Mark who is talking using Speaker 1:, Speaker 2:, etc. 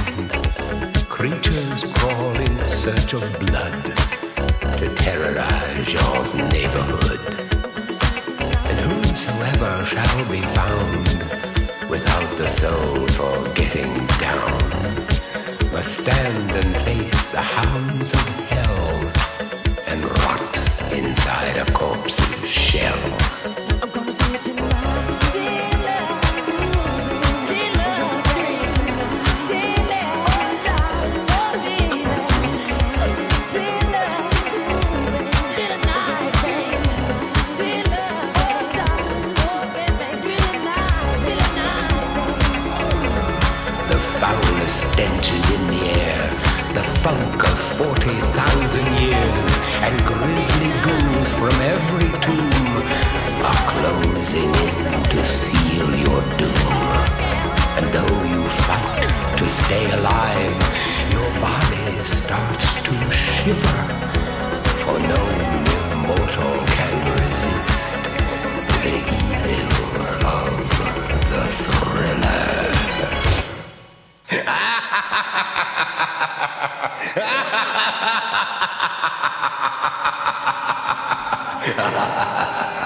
Speaker 1: Creatures crawl in search of blood to terrorize your neighborhood. And whosoever shall be found without the soul for getting down must stand and face the hounds of hell and rot inside a corpse's shell.
Speaker 2: I'm gonna feel it tonight, dear love, dear love, dear love, dear love, dear love, dear night, baby, dear love, oh baby, dear night.
Speaker 1: The foulest stench is in the air, the funk of 40,000 years, and grisly ghouls from every tomb are closing in to seal your doom. And though you fight to stay alive, your body starts to shiver, for no mortal can resist the evil of the thriller. Ha ha ha ha!